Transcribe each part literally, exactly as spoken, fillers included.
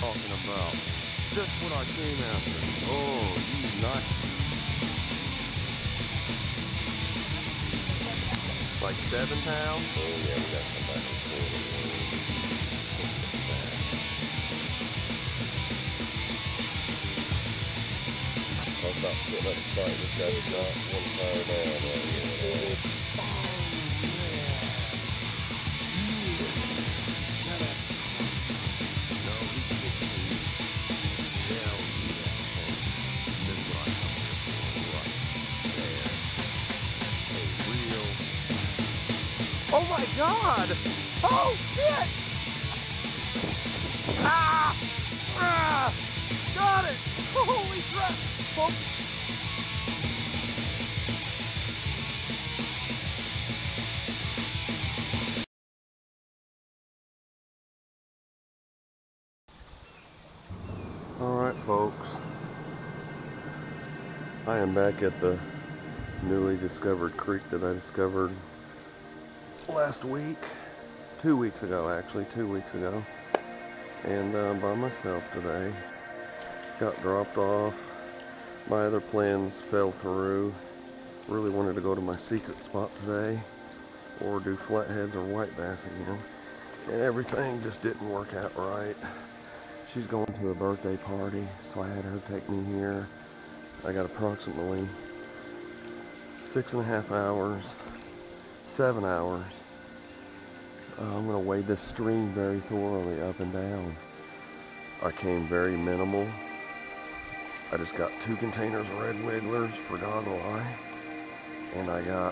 talking about. That's what I came after. Oh, you nuts. Like seven pounds? Oh yeah, we got some back and forth. I was about to put another fight. This guy's not one fire down right here. Oh my God! Oh shit! Ah! Ah! Got it! Holy crap! Oh. Alright folks, I am back at the newly discovered creek that I discovered last week, two weeks ago actually, two weeks ago, and uh, by myself today. Got dropped off. My other plans fell through. Really wanted to go to my secret spot today, or do flatheads or white bass again, and everything just didn't work out right. She's going to a birthday party, so I had her take me here. I got approximately six and a half hours, seven hours. Uh, I'm going to wade this stream very thoroughly up and down. I came very minimal. I just got two containers of red wigglers for Goggle Eye, and I got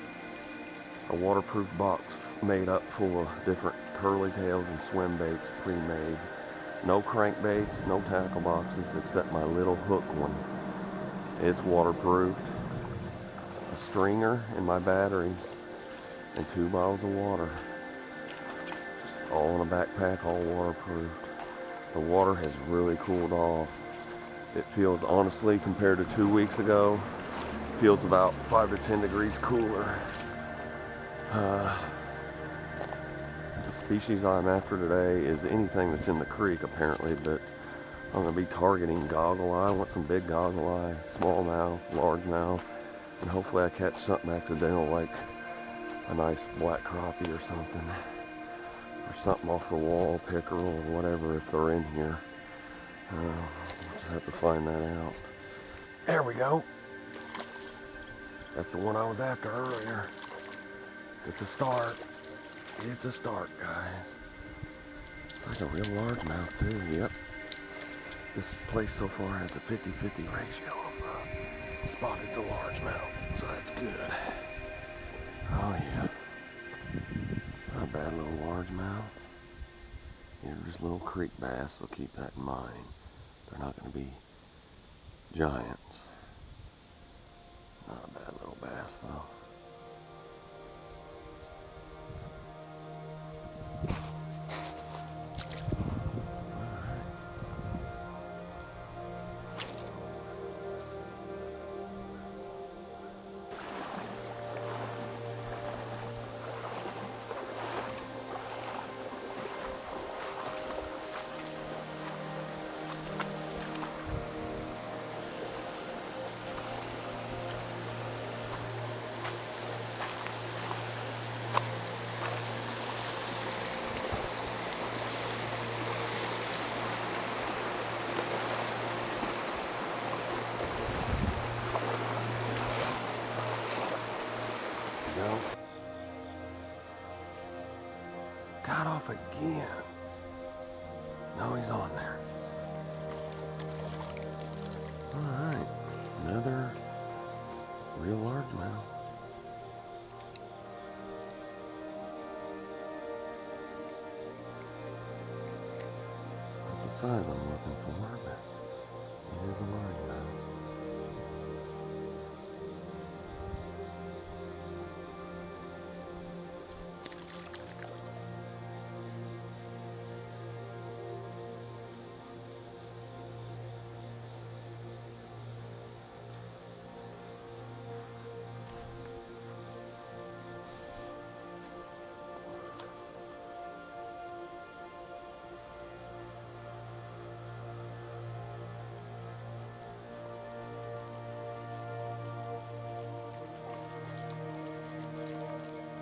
a waterproof box made up full of different curly tails and swim baits pre-made. No crankbaits, no tackle boxes, except my little hook one. It's waterproofed. A stringer and my batteries, and two bottles of water. All in a backpack, all waterproofed. The water has really cooled off. It feels, honestly, compared to two weeks ago, feels about five to ten degrees cooler. Uh, the species I'm after today is anything that's in the creek, apparently, but I'm going to be targeting Goggle Eye. I want some big Goggle Eye, smallmouth, largemouth, and hopefully I catch something accidental like a nice black crappie or something. Or something off the wall, pickerel, or whatever, if they're in here. Uh, we'll just have to find that out. There we go. That's the one I was after earlier. It's a start. It's a start, guys. It's like a real largemouth, too. Yep. This place so far has a fifty fifty ratio of uh, spotted to largemouth, so that's good. Oh, yeah. Not a bad little largemouth. They're just little creek bass, so keep that in mind. They're not going to be giants. Not a bad little bass, though. Go. Got off again. No, he's on there. Alright, another real largemouth. Not the size I'm looking for, but it is a largemouth.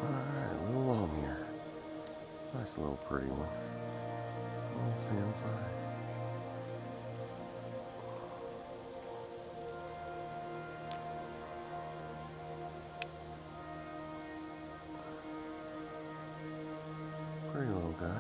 Alright, a little long here. Nice little pretty one. Let's stay inside. Pretty little guy.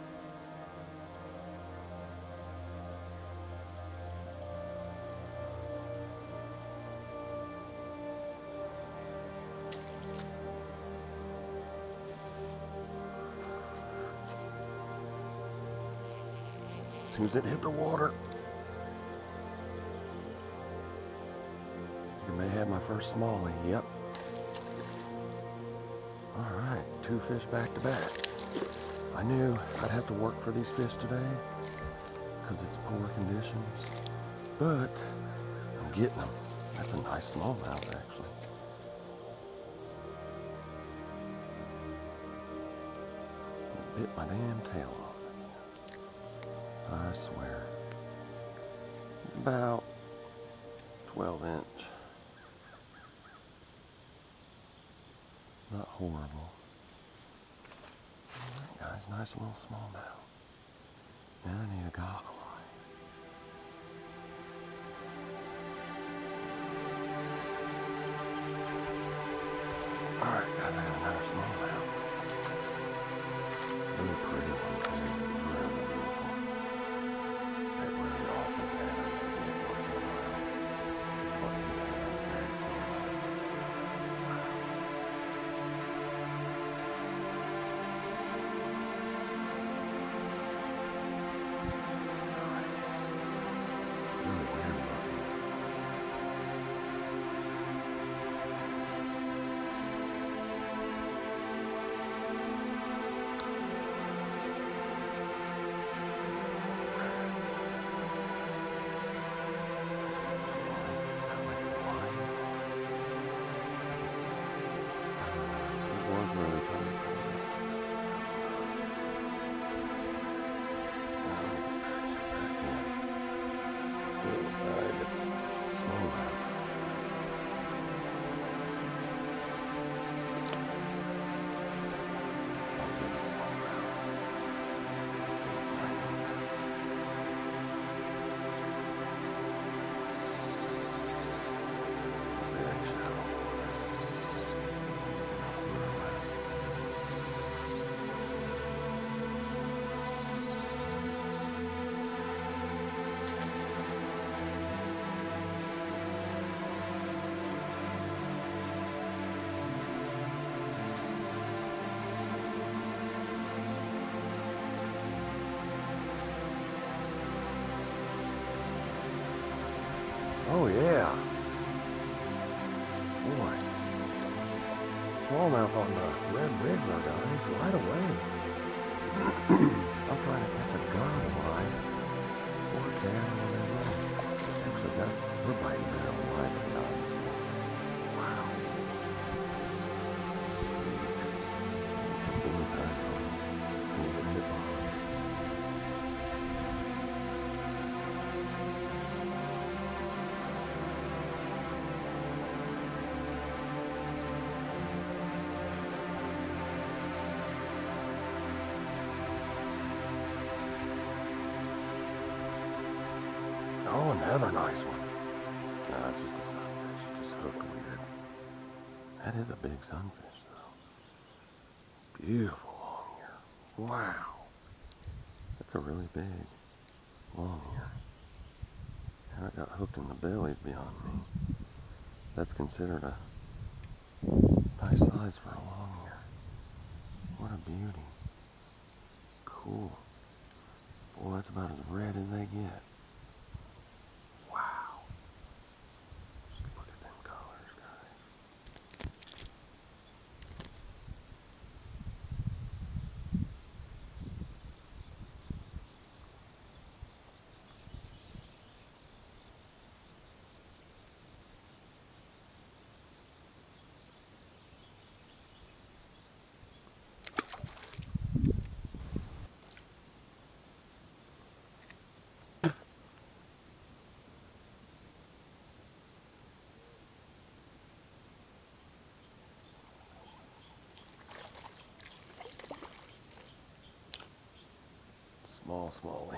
As soon as it hit the water, you may have my first smallie. Yep. Alright, two fish back to back. I knew I'd have to work for these fish today because it's poor conditions, but I'm getting them. That's a nice smallmouth, actually. Bit my damn tail off. I swear. It's about twelve inch. Not horrible. Alright guys, nice little smallmouth. Now I need a goggle eye. Alright guys, I got another smallmouth. Really pretty one. Really beautiful. That really awesome pattern. Oh yeah. Boy. Smallmouth on the red river, guys, right away. I'm trying to catch a goggle eye or a cat or whatever. Actually got her biting down wide, guys. Wow. Sweet. Oh, another nice one. Nah, it's just a sunfish. It just hooked weird. That is a big sunfish, though. Beautiful long ear. Wow. That's a really big long ear. And it got hooked in the bellies beyond me. That's considered a nice size for a long ear. What a beauty. Cool. Boy, that's about as red as they get. Wow. Just look at them colors, guys. Small smallie.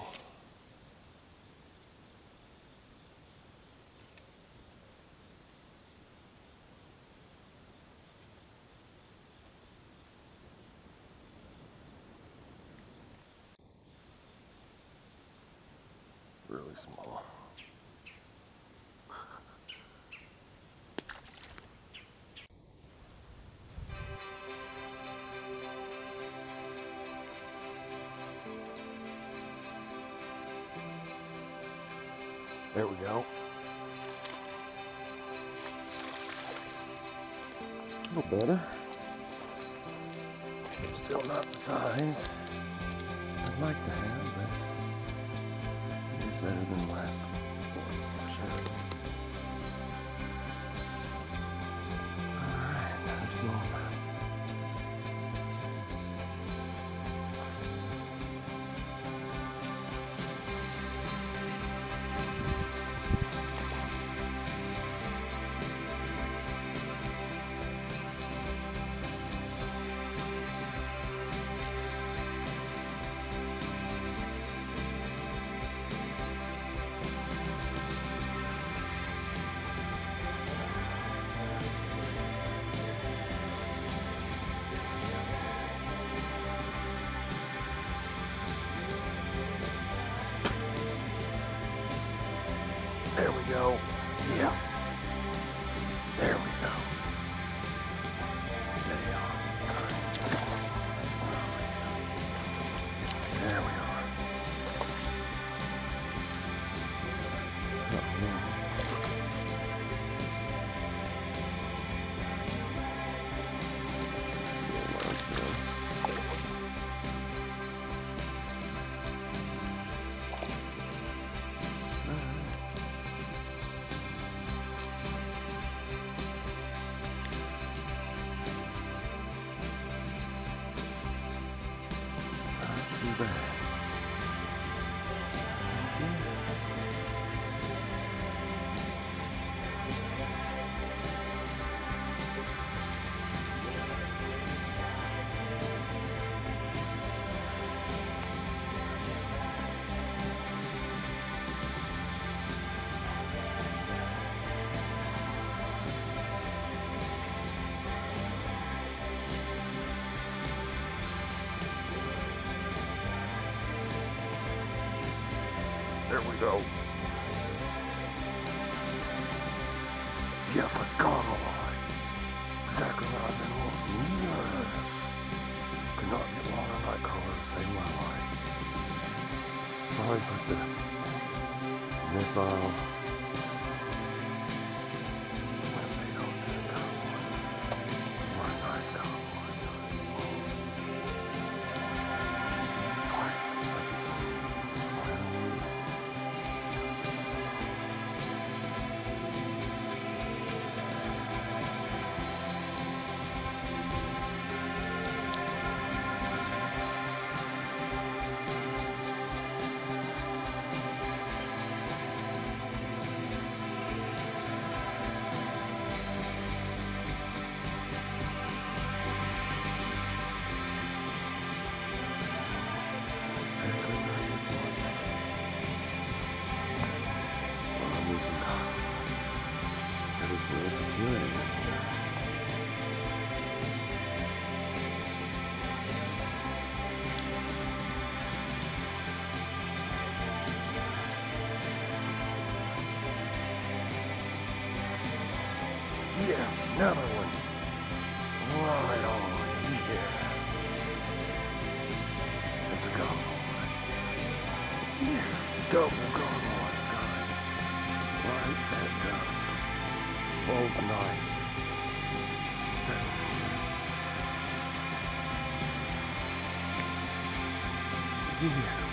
Really small. There we go. A little better. Still not the size I'd like to have, but it is better than the last one for sure. Alright, another smallmouth. There we go. Yes. There we go. Stay on this time. There we are. That's neat. Too bad. There we go. Yes, a goggle eye. Exactly what I've been wanting. Yeah. Could not get longer night color to save my life. Probably put the missile. What a nice goggle eye. Yeah, another one. Right on. Yeah. That's a goggle. Yeah, double goggle eyes, guys. Right at dusk. Both nights. Seven. Yeah.